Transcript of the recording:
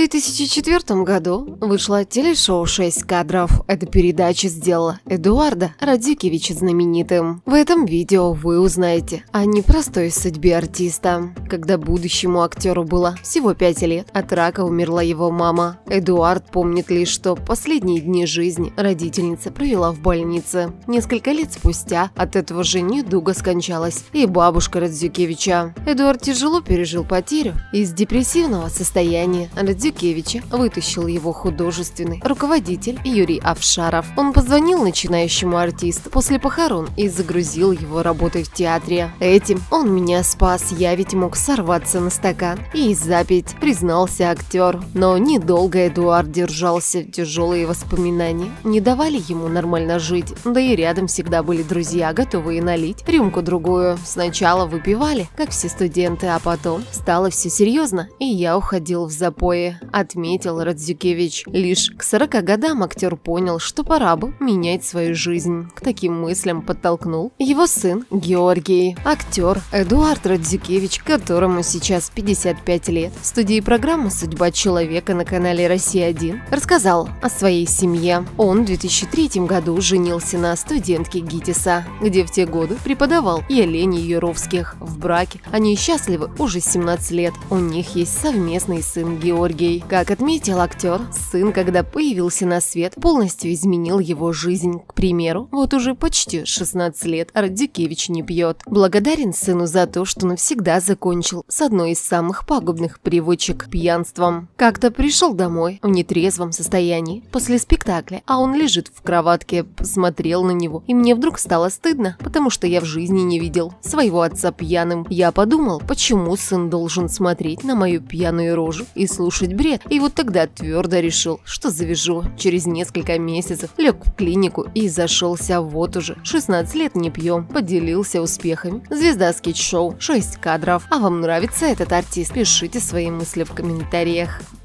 2004 году вышло телешоу «6 кадров». Эта передача сделала Эдуарда Радзюкевича знаменитым. В этом видео вы узнаете о непростой судьбе артиста. Когда будущему актеру было всего 5 лет, от рака умерла его мама. Эдуард помнит лишь, что последние дни жизни родительница провела в больнице. Несколько лет спустя от этого же недуга скончалась и бабушка Радзюкевича. Эдуард тяжело пережил потерю. Из депрессивного состояния Радзюкевича вытащил его художественный руководитель Юрий Авшаров. Он позвонил начинающему артисту после похорон и загрузил его работой в театре. «Этим он меня спас, я ведь мог сорваться на стакан и запить», признался актер. Но недолго Эдуард держался, тяжелые воспоминания не давали ему нормально жить, да и рядом всегда были друзья, готовые налить рюмку-другую. Сначала выпивали, как все студенты, а потом стало все серьезно, и я уходил в запои, отметил Радзюкевич. Лишь к 40 годам актер понял, что пора бы менять свою жизнь. К таким мыслям подтолкнул его сын Георгий. Актер Эдуард Радзюкевич, которому сейчас 55 лет, в студии программы «Судьба человека» на канале «Россия-1» рассказал о своей семье. Он в 2003 году женился на студентке ГИТИСа, где в те годы преподавал Елене Юровских. В браке они счастливы уже 17 лет. У них есть совместный сын Георгий. Как отметил актер, сын, когда появился на свет, полностью изменил его жизнь. К примеру, вот уже почти 16 лет Радзюкевич не пьет. Благодарен сыну за то, что навсегда закончил с одной из самых пагубных привычек – пьянством. Как-то пришел домой в нетрезвом состоянии после спектакля, а он лежит в кроватке, посмотрел на него, и мне вдруг стало стыдно, потому что я в жизни не видел своего отца пьяным. Я подумал, почему сын должен смотреть на мою пьяную рожу и слушать бред, и вот тогда твердо решил, что завяжу. Через несколько месяцев лег в клинику и зашелся. Вот уже 16 лет не пьем, поделился успехами. Звезда скетч-шоу «6 кадров». А вам нравится этот артист? Пишите свои мысли в комментариях.